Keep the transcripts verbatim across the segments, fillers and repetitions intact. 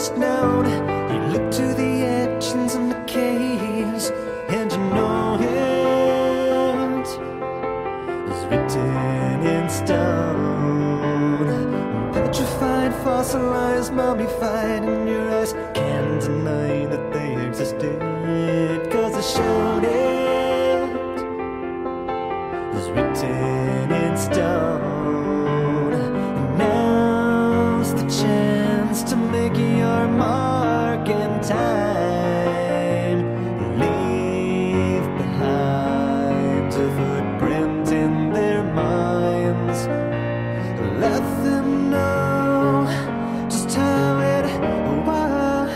first known. You look to the etchings and the caves, and you know it is written in stone. Petrified, fossilized, mummified in your eyes. Can't deny that they existed, 'cause they showed it is written in stone. And now's the chance to make your mark in time. Leave behind a footprint in their minds. Let them know just how it was.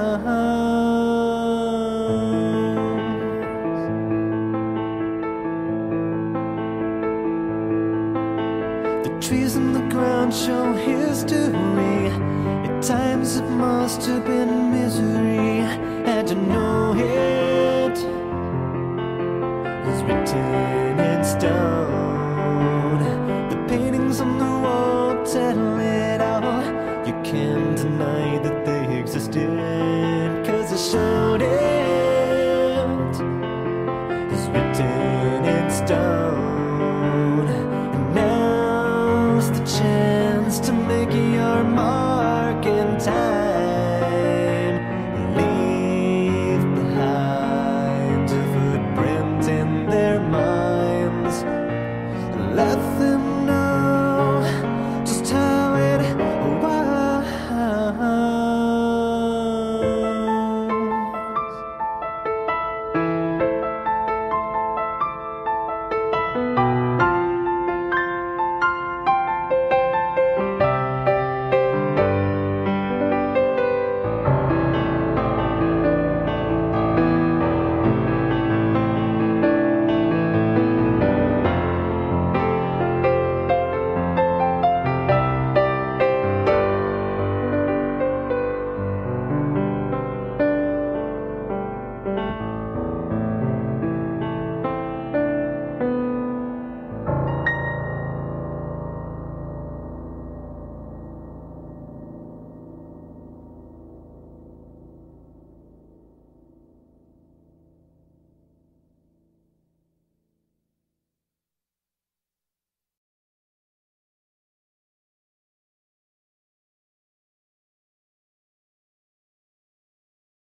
The trees and the ground show history. At times it must have been misery, and to know it is written in stone. The paintings on the wall tell